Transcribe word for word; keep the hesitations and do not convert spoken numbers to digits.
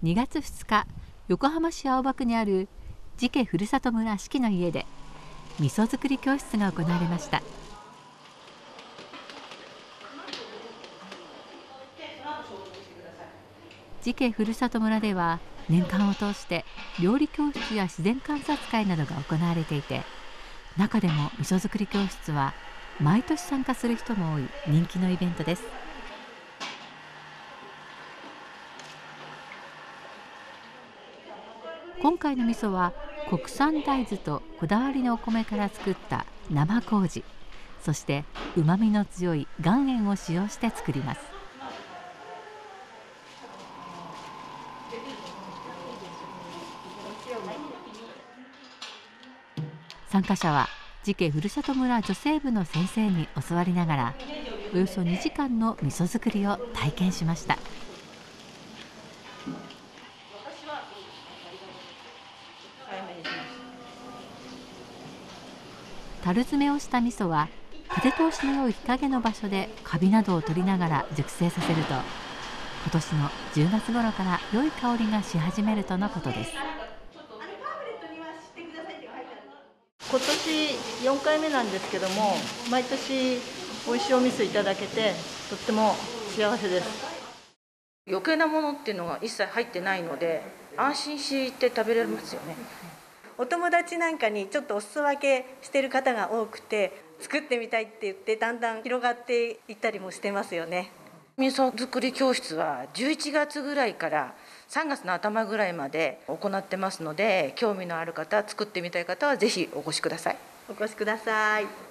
にがつふつか、横浜市青葉区にある寺家ふるさと村四季の家で味噌作り教室が行われました。寺家ふるさと村では年間を通して料理教室や自然観察会などが行われていて、中でも味噌作り教室は毎年参加する人も多い人気のイベントです。今回の味噌は国産大豆とこだわりのお米から作った生麹、そしてうまみの強い岩塩を使用して作ります。参加者は寺家ふるさと村女性部の先生に教わりながら、およそにじかんの味噌作りを体験しました。樽詰めをした味噌は風通しの良い日陰の場所でカビなどを取りながら熟成させると、今年のじゅうがつ頃から良い香りがし始めるとのことです。 今年よんかいめなんですけども、毎年美味しいお味噌いただけてとっても幸せです。 余計なものっていうのが一切入ってないので安心して食べれますよね。 お友達なんかにちょっとお裾分けしてる方が多くて、作ってみたいって言ってだんだん広がっていったりもしてますよね。 味噌作り教室はじゅういちがつぐらいからさんがつの頭ぐらいまで行ってますので、興味のある方、作ってみたい方はぜひお越しください。 お越しください。